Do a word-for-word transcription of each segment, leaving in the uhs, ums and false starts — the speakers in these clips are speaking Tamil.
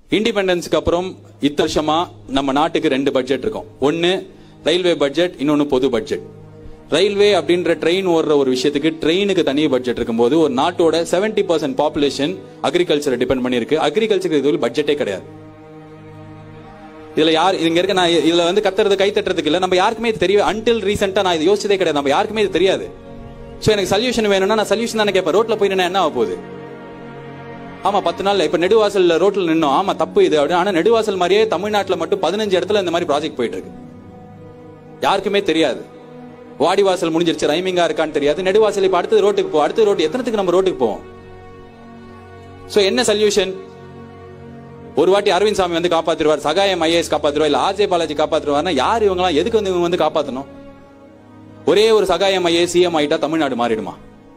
இண்டிபெண்டன்ஸ்க்கு அப்புறம் இத்தனை வருஷமா நம்ம நாட்டுக்கு ரெண்டு பட்ஜெட் இருக்கும். ஒன்னு ரயில்வே பட்ஜெட், இன்னொன்னு பொது பட்ஜெட். ரயில்வே அப்படின்ற ட்ரெயின் ஓடுற ஒரு விஷயத்துக்கு ட்ரெயினுக்கு தனி பட்ஜெட் இருக்கும்போது ஒரு நாட்டோட செவன்டி பர்சன்ட் பாப்புலேஷன் அக்ரிகல்ச்சரை டிபெண்ட் பண்ணிருக்கு. அக்ரிகல்ச்சருக்கு இது பட்ஜெட்டே கிடையாது. இதுல யார் இங்க இருக்க, நான் இதுல வந்து கத்துறது கை தட்டுறதுக்கு இல்ல, நம்ம யாருக்குமே இது தெரியும். அன்டில் ரீசெண்டா நான் இது யோசிச்சதே கிடையாது. நம்ம யாருக்குமே இது தெரியாது. சோ எனக்கு சொல்யூஷன் வேணும்னா நான் சொல்யூஷன் தானே கேட்பேன். ரோட்ல போய் என்ன ஆக போகுது? ஆமா பத்து நாள்ல இப்ப நெடுவாசல் ரோட்ல நின்னோம், ஆமா தப்பு இது அப்படின்னு. ஆனா நெடுவாசல் மாதிரியே தமிழ்நாட்டுல மட்டும் பதினஞ்சு இடத்துல இந்த மாதிரி ப்ராஜெக்ட் போயிட்டு இருக்கு. யாருக்குமே தெரியாது. வாடிவாசல் முடிஞ்சிருச்சு, ரைமிங்கா இருக்கான்னு தெரியாது. நெடுவாசல் இப்ப அடுத்த ரோட்டுக்கு போ, அடுத்த ரோட்டு எத்தனத்துக்கு நம்ம ரோட்டுக்கு போவோம்? சோ என்ன சொல்யூஷன்? ஒரு வாட்டி அரவிந்த் சாமி வந்து காப்பாத்திருவார், சகாயம் ஐஏஎஸ் காப்பாத்திருவார், இல்ல ஆர்ஜே பாலாஜி காப்பாத்திருவார்னா யார் இவங்கலாம்? எதுக்கு வந்து இவங்க வந்து காப்பாத்தணும்? ஒரே ஒரு சகாயம் ஐஏஎஸ் சிஎம் ஆயிட்டா தமிழ்நாடு மாறிடுமா?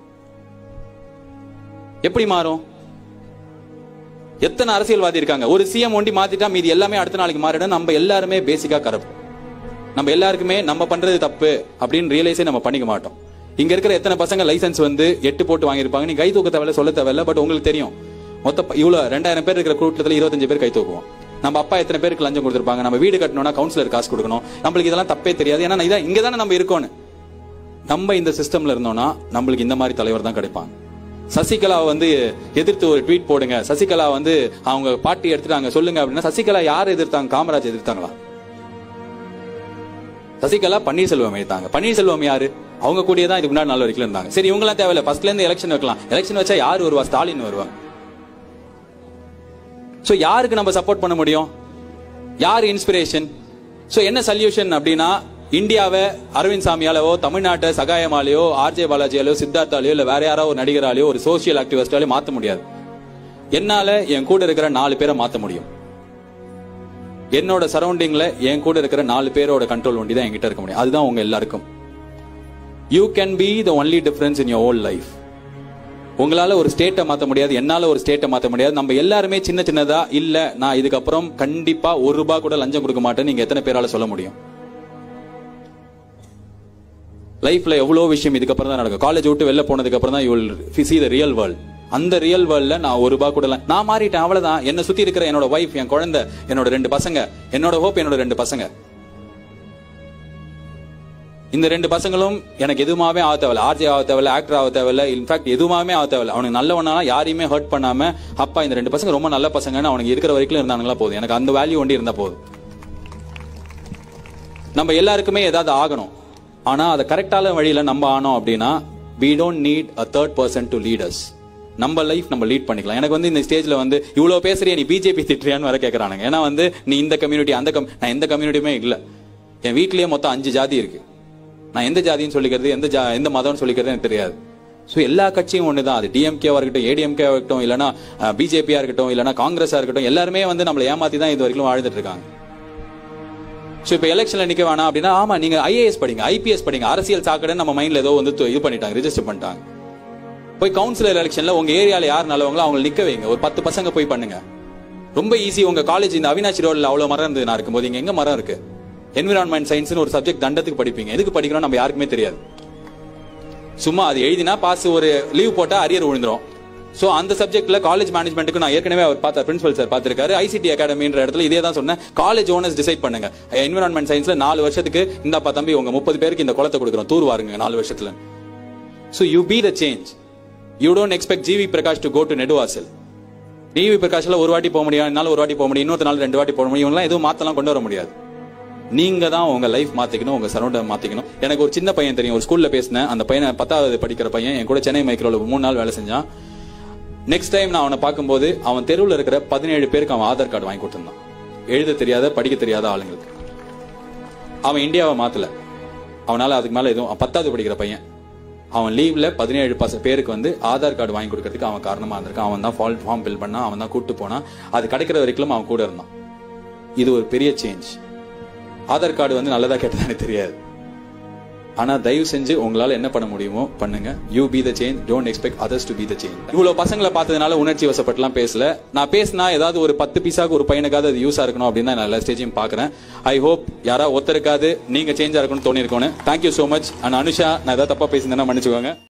எப்படி மாறும்? எத்தனை அரசியல்வாதி இருக்காங்க. ஒரு சிஎம் ஒண்டி மாத்திட்டா மீதி எல்லாமே அடுத்த நாளைக்கு மாறிடும். நம்ம எல்லாருமே பேசிக்கா கரப்ட். நம்ம எல்லாருக்குமே நம்ம பண்றது தப்பு அப்படின்னு ரியலைஸே நம்ம பண்ணிக்க மாட்டோம். இங்க இருக்கிற எத்தனை பசங்க லைசன்ஸ் வந்து எட்டு போட்டு வாங்கியிருப்பாங்க. நீ கை தூக்க தேவையில்ல, சொல்ல தேவையில்ல. பட் உங்களுக்கு தெரியும் மொத்த இவ்வளவு ரெண்டாயிரம் பேர் இருக்கிற கூட்டத்தில் இருபத்தஞ்சு பேர் கை தூக்குவோம். நம்ம அப்பா எத்தனை பேருக்கு லஞ்சம் கொடுத்திருப்பாங்க. நம்ம வீடு கட்டணும்னா கவுன்சிலர் காசு கொடுக்கணும். நம்மளுக்கு இதெல்லாம் தப்பே தெரியாது. ஏன்னா இதான் இங்க தானே நம்ம இருக்கோன்னு. நம்ம இந்த சிஸ்டம்ல இருந்தோம்னா நம்மளுக்கு இந்த மாதிரி தலைவர் தான் கிடைப்பாங்க. சசிகலா வந்து எதிர்த்து ஒரு ட்வீட் போடுங்க, சசிகலா வந்து அவங்க பாட்டி எடுத்துட்டாங்க சொல்லுங்க அப்படின்னா, சசிகலா யார் எதிர்த்தாங்க? காமராஜ் எதிர்த்தாங்களா? சசிகலா பன்னீர்செல்வம் எடுத்தாங்க. பன்னீர்செல்வம் யாரு? அவங்க கூடயே தான் இதுக்கு முன்னாடி நாலு வரைக்கும் இருந்தாங்க. சரி இவங்க எல்லாம் தேவையில்ல, ஃபர்ஸ்ட்ல இருந்து எலெக்ஷன் வைக்கலாம். எலெக்ஷன் வச்சா யாரு வருவா? ஸ்டாலின் வருவாங்க. சோ யாருக்கு நம்ம சப்போர்ட் பண்ண முடியும்? யார் இன்ஸ்பிரேஷன்? சோ என்ன சொல்யூஷன் அப்படின்னா, இந்தியாவை அரவிந்த் சாமியாலோ, தமிழ்நாட்டை சகாயமாலேயோ, ஆர்ஜே பாலாஜியாலோ, சித்தார்த்தாலேயோ, இல்ல வேற யாரோ ஒரு நடிகராலேயோ, ஒரு சோசியல் ஆக்டிவிஸ்டாலேயோ மாத்த முடியாது. என்னால என் கூட இருக்கிற நாலு பேரை மாத்த முடியும். என்னோட சரௌண்டிங்ல என் கூட இருக்கிற நாலு பேரோட கண்ட்ரோல் ஒண்டி தான் என்கிட்ட இருக்க முடியும். அதுதான் உங்க எல்லாருக்கும். You can be the only difference in your whole life. உங்களால ஒரு ஸ்டேட்டை மாத்த முடியாது, என்னால ஒரு ஸ்டேட்டை மாத்த முடியாது. நம்ம எல்லாருமே சின்ன சின்னதா இல்ல நான் இதுக்கப்புறம் கண்டிப்பா ஒரு ரூபாய் கூட லஞ்சம் கொடுக்க மாட்டேன்னு நீங்க எத்தனை பேரால சொல்ல முடியும்? லைஃப்ல எவ்வளவு விஷயம் இதுக்கப்புறம் தான் நடக்கும். காலேஜ் விட்டு வெளில போனதுக்கு அப்புறம் தான் you will see the real world. அந்த ரியல் வேர்ல்ட்ல நான் ஒரு ரூபாய் கூட நான் மாறிட்டேன், அவ்வளவுதான். என்ன சுத்தி இருக்கிற என்னோட வைஃப், என் குழந்தை, என்னோட ரெண்டு பசங்க, என்னோட ஹோப் என்னோட ரெண்டு பசங்க. இந்த ரெண்டு பசங்களும் எனக்கு எதுவுமே ஆக தேவையில்ல, ஆர்ஜே ஆக தேவையில்ல, ஆக்டர் ஆக தேவையில்ல, இன்ஃபேக்ட் எதுவுமே ஆக தேவையில்ல. அவனுக்கு நல்லவனா யாரையுமே ஹர்ட் பண்ணாம, அப்பா இந்த ரெண்டு பசங்க ரொம்ப நல்ல பசங்கன்னு அவனுக்கு இருக்கிற வரைக்கும் இருந்தானுங்களா போதும். எனக்கு அந்த வேல்யூ ஒண்டி இருந்தா போதும். நம்ம எல்லாருக்குமே ஏதாவது ஆகணும். ஆனா அதை கரெக்டான வழியில நம்ம ஆனோம் அப்படின்னா, we don't need a third person to lead us. நம்ம லைஃப் நம்ம லீட் பண்ணிக்கலாம். எனக்கு வந்து இந்த ஸ்டேஜ்ல வந்து இவ்வளவு பேசுறியா, நீ பிஜேபி திட்டுறியான்னு வர கேட்கறானுங்க. ஏன்னா வந்து நீ இந்த கம்யூனிட்டி அந்த கம் நான் எந்த கம்யூனிட்டியுமே இல்ல. என் வீட்லயே மொத்தம் அஞ்சு ஜாதி இருக்கு. நான் எந்த ஜாதின்னு சொல்லிக்கிறது, எந்த எந்த மதம்னு சொல்லிக்கிறது எனக்கு தெரியாது. ஸோ எல்லா கட்சியும் ஒண்ணுதான். அது டிஎம்கேவா இருக்கட்டும், ஏடிஎம்கேவா இருக்கட்டும், இல்லைன்னா பிஜேபியா இருக்கட்டும், இல்லைன்னா காங்கிரஸா இருக்கட்டும், எல்லாருமே வந்து நம்மளை ஏமாத்தி தான் இது வரைக்கும் வாழ்ந்துட்டு இருக்காங்க. சோ இப்ப எலெக்ஷன்ல நிக்க வேணாம் அப்படின்னா, ஆமா நீங்க ஐஏஎஸ் படிங்க, ஐபிஎஸ் படிங்க, அரசியல் சாக்கடை நம்ம மைண்ட்ல ஏதோ வந்து இது பண்ணிட்டாங்க, ரிஜிஸ்டர் பண்ணிட்டாங்க. போய் கவுன்சிலர் எலெக்ஷன்ல உங்க ஏரியால யார் நல்லவங்களோ அவங்க நிக்க வைங்க. ஒரு பத்து பசங்க போய் பண்ணுங்க. ரொம்ப ஈஸி. உங்க காலேஜ் இந்த அவினாசி ரோட்ல அவ்வளவு மரம் இருந்தது நான் இருக்கும்போது, இங்க எங்க மரம் இருக்கு? என்விரான்மெண்ட் சயின்ஸ் ஒரு சப்ஜெக்ட் தண்டத்துக்கு படிப்பீங்க. எதுக்கு படிக்கிறோம் நம்ம யாருக்குமே தெரியாது. சும்மா அது எழுதினா பாஸ், ஒரு லீவ் போட்டா அரியர் விழுந்துரும். சோ அந்த சப்ஜெக்ட்ல காலேஜ் மேனேஜ்மெண்ட்டுக்கு நான் ஏற்கனவே அவர் பார்த்த பிரின்சிபல் சார் பார்த்திருக்காரு. ஐசிடி அகாடமின்ற இடத்துல இதே தான் சொன்னேன். காலேஜ் ஓனர்ஸ் டிசைட் பண்ணுங்க. என்விரான்மெண்ட் சயின்ஸ்ல நாலு வருஷத்துக்கு இந்தப்பா தம்பி உங்க முப்பது பேருக்கு இந்த குளத்தை கொடுக்குறோம், தூர் வாருங்க நாலு வருஷத்துல. So you be the change. You don't expect GV Prakash to go to Neduvasal. GV பிரகாஷ்ல ஒரு வாட்டி போக முடியும், என்னால ஒரு வாட்டி போக முடியும், இன்னொரு நாள் ரெண்டு வாட்டி போக முடியும். இவங்கலாம் எதுவும் மாத்தலாம் கொண்டு வர முடியாது. நீங்க தான் உங்க லைஃப் மாத்திக்கணும், உங்க சரௌண்டர் மாத்திக்கணும். எனக்கு ஒரு சின்ன பையன் தெரியும், ஒரு ஸ்கூல்ல பேசினேன். அந்த பையனை பத்தாவது படிக்கிற பையன் என் கூட சென்னை மைக்ரோல மூணு நாள் வேலை செஞ்சான். நெக்ஸ்ட் டைம் நான் அவனை பார்க்கும்போது அவன் தெருவில் இருக்கிற பதினேழு பேருக்கு அவன் ஆதார் கார்டு வாங்கி கொடுத்திருந்தான். எழுத தெரியாத படிக்க தெரியாத ஆளுங்களுக்கு. அவன் இந்தியாவை மாத்தல. அவனால அதுக்கு மேல எதுவும், பத்தாவது படிக்கிற பையன், அவன் லீவ்ல பதினேழு பேருக்கு வந்து ஆதார் கார்டு வாங்கி கொடுக்கறதுக்கு அவன் காரணமா இருந்திருக்கான். அவன் தான் ஃபார்ம் ஃபில் பண்ணா, அவன் தான் கூட்டு போனா. அது கிடைக்கிற வரைக்கும் அவன் கூட இருந்தான். இது ஒரு பெரிய சேஞ்ச். ஆதார் கார்டு வந்து நல்லதா கேட்டதானே தெரியாது. ஆனா தயவு செஞ்சு உங்களால என்ன பண்ண முடியுமோ பண்ணுங்க. You be the change, don't expect others to be the change. இவ்வளவு பசங்களை பார்த்ததுனால உணர்ச்சி வசப்பட்டுலாம் பேசல. நான் பேசினா ஏதாவது ஒரு பத்து பீஸாக்கு ஒரு பையனுக்காவது அது யூஸா இருக்கணும் அப்படின்னு நான் எல்லா ஸ்டேஜையும் பாக்குறேன். ஐ ஹோப் யாரா ஒருத்தருக்காவது நீங்க சேஞ்சா இருக்கணும்னு தோணி இருக்கணும். Thank you so much. And Anusha, நான் ஏதாவது தப்பா பேசியிருந்தேன்னா மன்னிச்சுக்கோங்க.